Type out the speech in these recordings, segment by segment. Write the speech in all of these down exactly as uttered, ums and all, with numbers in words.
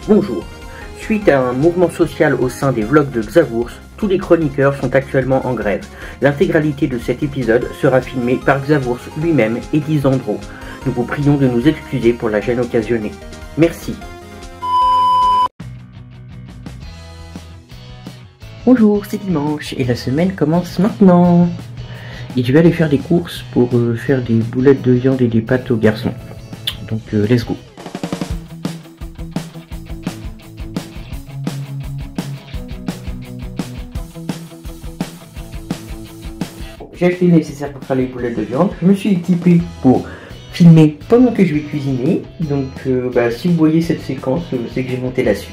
Bonjour. Suite à un mouvement social au sein des vlogs de Xavours, tous les chroniqueurs sont actuellement en grève. L'intégralité de cet épisode sera filmée par Xavours lui-même et Lisandro. Nous vous prions de nous excuser pour la gêne occasionnée. Merci. Bonjour, c'est dimanche et la semaine commence maintenant. Et je vais aller faire des courses pour euh, faire des boulettes de viande et des pâtes aux garçons. Donc euh, let's go. J'ai acheté le nécessaire pour faire les boulettes de viande. Je me suis équipé pour filmer pendant que je vais cuisiner. Donc euh, bah, si vous voyez cette séquence, c'est que j'ai monté la suite.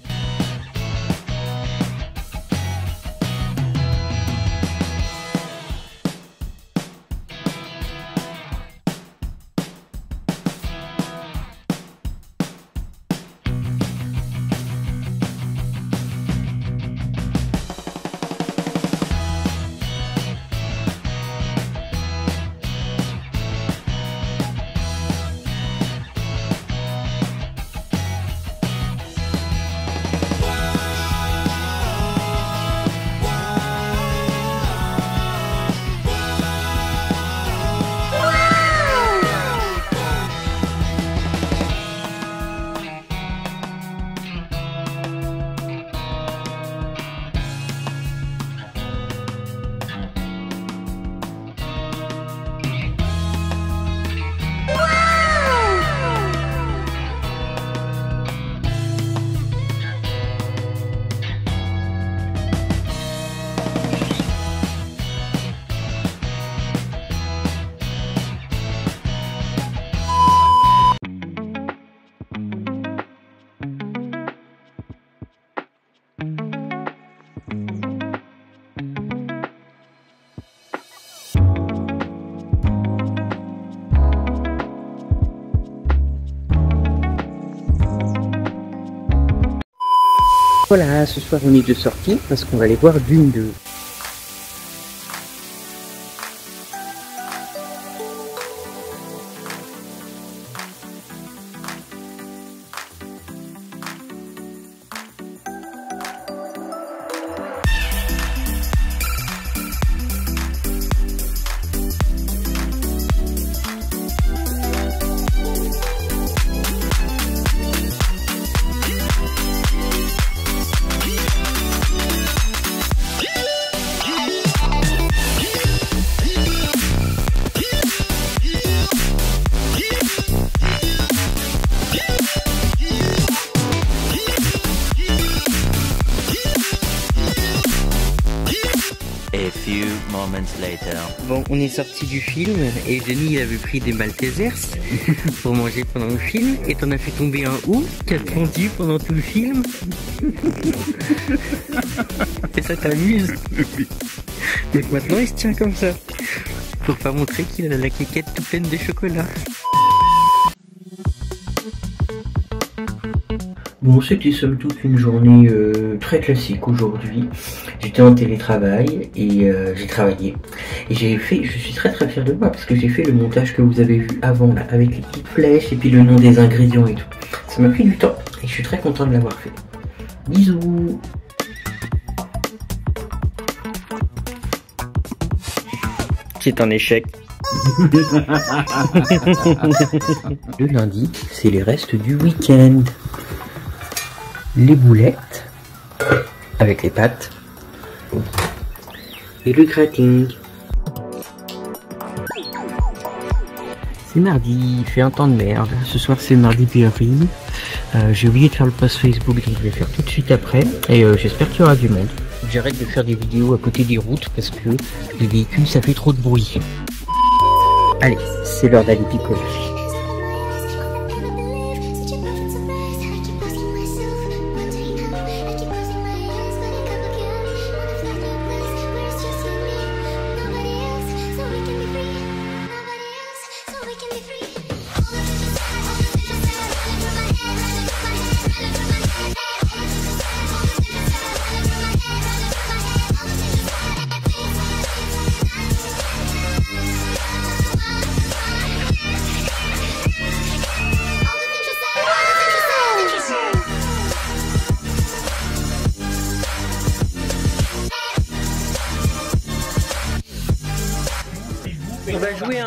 Voilà, ce soir on est de sortie parce qu'on va aller voir Dune deux. A few moments later. Bon, on est sorti du film et Denis avait pris des Maltesers pour manger pendant le film et t'en as fait tomber un ouf qui a tendu pendant tout le film. Et ça t'amuse. Donc maintenant il se tient comme ça pour pas montrer qu'il a la quéquette toute pleine de chocolat. Bon, c'était somme toute une journée euh, très classique aujourd'hui. J'étais en télétravail et euh, j'ai travaillé. Et j'ai fait, je suis très très fier de moi parce que j'ai fait le montage que vous avez vu avant là, avec les petites flèches et puis le nom des ingrédients et tout. Ça m'a pris du temps et je suis très content de l'avoir fait. Bisous. C'est un échec. Le lundi, c'est les restes du week-end. Les boulettes avec les pâtes et le grating. C'est mardi, il fait un temps de merde. Ce soir c'est mardi puis avril. Euh, J'ai oublié de faire le post Facebook donc je vais le faire tout de suite après. Et euh, j'espère qu'il y aura du monde. J'arrête de faire des vidéos à côté des routes parce que les véhicules ça fait trop de bruit. Allez, c'est l'heure d'aller picoler.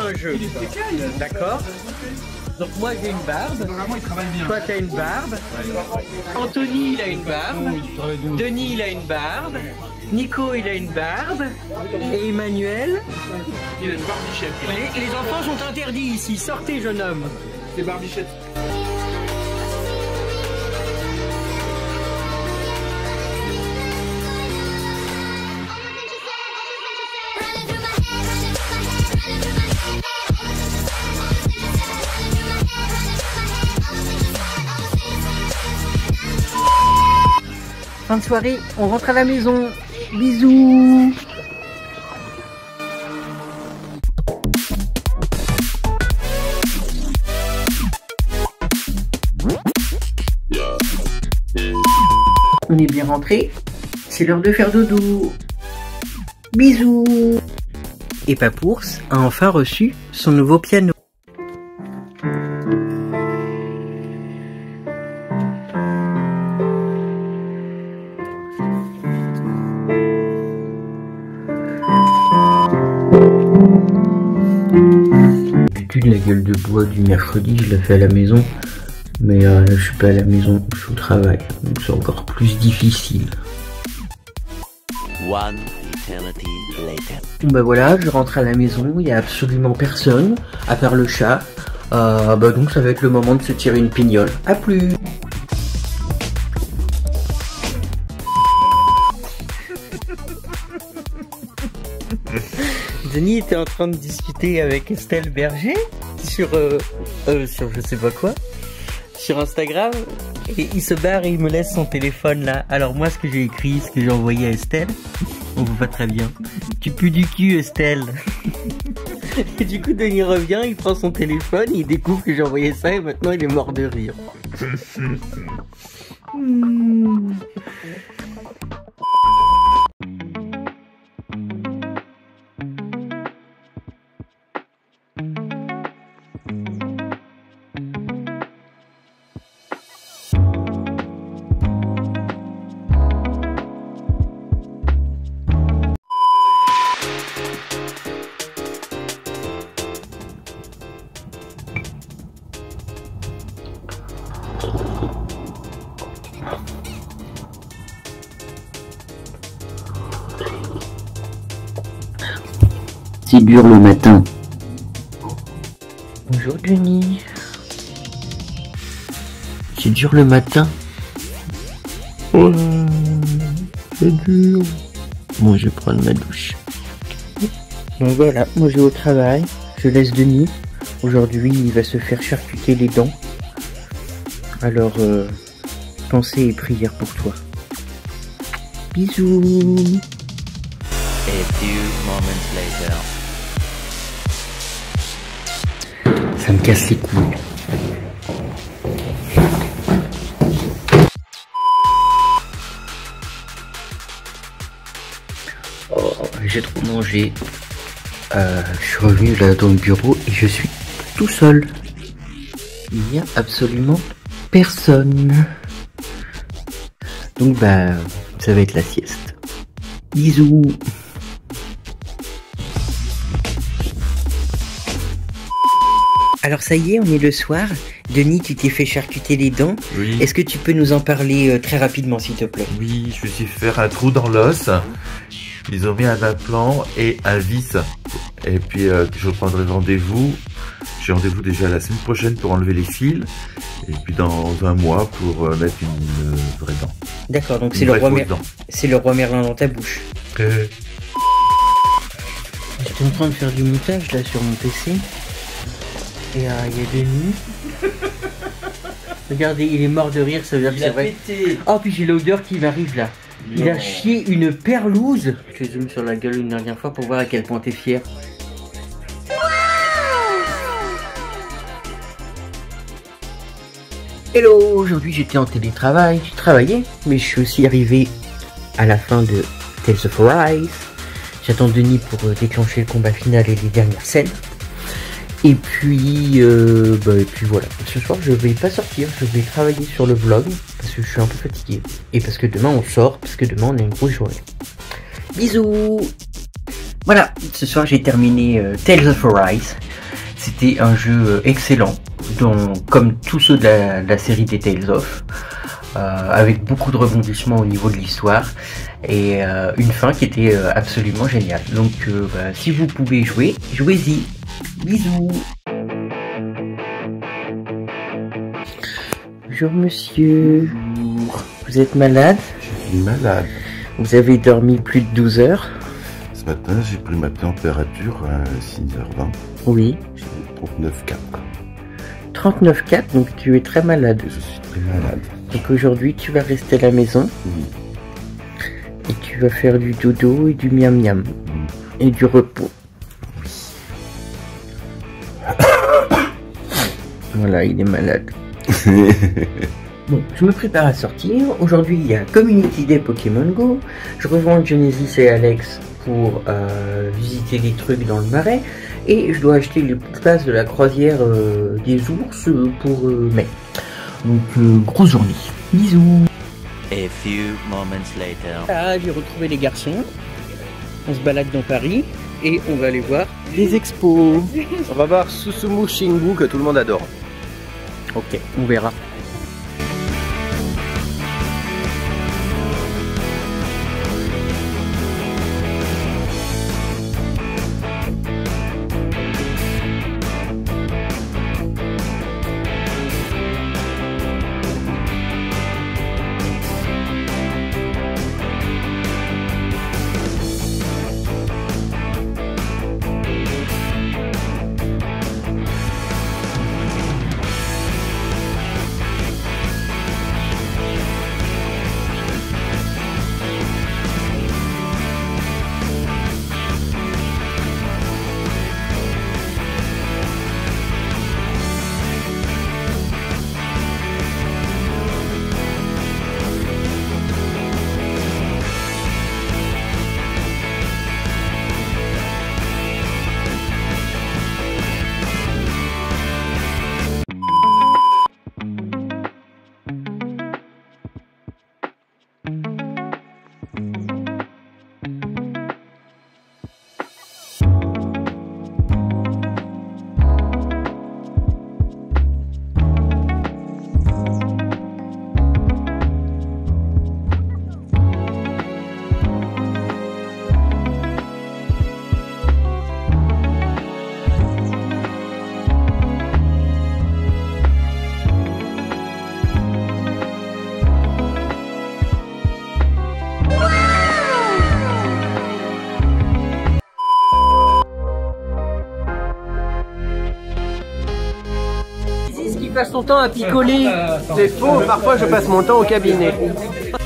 un jeu. D'accord. Donc moi j'ai une barbe. Toi t'as une barbe. Anthony il a une barbe. Denis il a une barbe. Nico il a une barbe. Et Emmanuel. Il a une barbichette. Les, les enfants sont interdits ici. Sortez jeune homme. C'est barbichette. Fin de soirée, on rentre à la maison. Bisous. On est bien rentré. C'est l'heure de faire dodo. Bisous. Et Papours a enfin reçu son nouveau piano. D'habitude, la gueule de bois du mercredi, je la fais à la maison. Mais euh, là, je suis pas à la maison, je suis au travail. Donc c'est encore plus difficile. One eternity later. Bon bah voilà, je rentre à la maison, il n'y a absolument personne, à part le chat. Euh, bah donc ça va être le moment de se tirer une pignole. A plus. Denis était en train de discuter avec Estelle Berger sur, euh, euh, sur je sais pas quoi, sur Instagram, et il se barre et il me laisse son téléphone là. Alors moi ce que j'ai écrit, ce que j'ai envoyé à Estelle, on vous va très bien. Tu pues du cul Estelle. Et du coup Denis revient, il prend son téléphone, il découvre que j'ai envoyé ça et maintenant il est mort de rire. hmm. C'est dur le matin. Bonjour Denis. C'est dur le matin. Oh là, c'est dur. Moi je vais prendre ma douche. Donc voilà, moi je vais au travail. Je laisse Denis. Aujourd'hui il va se faire charcuter les dents. Alors euh, pensée et prière pour toi. Bisous. A few moments later. Ça me casse les couilles. Oh, j'ai trop mangé. Euh, je suis revenu là dans le bureau et je suis tout seul. Il n'y a absolument personne. Donc bah, ça va être la sieste. Bisous. Alors ça y est, on est le soir. Denis, tu t'es fait charcuter les dents. Oui. Est-ce que tu peux nous en parler euh, très rapidement, s'il te plaît? Oui, je me suis fait faire un trou dans l'os. Ils ont mis un implant et un vis. Et puis, euh, je prendrai rendez-vous. J'ai rendez-vous déjà la semaine prochaine pour enlever les fils. Et puis dans un mois pour euh, mettre une euh, vraie dent. D'accord, donc Une c'est le, vraie roi fausse Mer... dent. c'est le roi Merlin dans ta bouche. Euh, J'étais en train de faire du montage là sur mon P C. Et il euh, y a Denis. Regardez, il est mort de rire, ça veut dire que c'est vrai. Pété. Oh, puis j'ai l'odeur qui m'arrive là. Il non. a chié une perlouse. Je zoome sur la gueule une dernière fois pour voir à quel point t'es fier. Hello, aujourd'hui j'étais en télétravail, j'ai travaillé, mais je suis aussi arrivé à la fin de Tales of Arise. J'attends Denis pour euh, déclencher le combat final et les dernières scènes. Et puis, euh, bah, et puis voilà, ce soir je vais pas sortir, je vais travailler sur le vlog, parce que je suis un peu fatigué. Et parce que demain on sort, parce que demain on a une grosse journée. Bisous. Voilà, ce soir j'ai terminé euh, Tales of Arise. C'était un jeu excellent, dont, comme tous ceux de la, de la série des Tales of, euh, avec beaucoup de rebondissements au niveau de l'histoire et euh, une fin qui était euh, absolument géniale. Donc euh, bah, si vous pouvez jouer, jouez-y. Bisous. Bonjour monsieur. Bonjour. Vous êtes malade? Je suis malade. Vous avez dormi plus de douze heures? Ce matin, j'ai pris ma température à six heures vingt. Oui. J'ai trente-neuf virgule quatre. trente-neuf virgule quatre, donc tu es très malade. Je suis très malade. Donc aujourd'hui, tu vas rester à la maison. Oui. Et tu vas faire du dodo et du miam miam. Oui. Et du repos. Voilà, il est malade. Bon, je me prépare à sortir. Aujourd'hui, il y a Community Day Pokémon Go. Je rejoins Genesis et Alex pour euh, visiter des trucs dans le marais. Et je dois acheter les places de la croisière euh, des ours pour euh, mai. Donc, euh, grosse journée. Bisous. A few moments later. Ah, j'ai retrouvé les garçons. On se balade dans Paris et on va aller voir des expos. On va voir Susumu Shingu que tout le monde adore. Ok, on verra. Passe ton temps à picoler. C'est faux, parfois je passe mon temps au cabinet.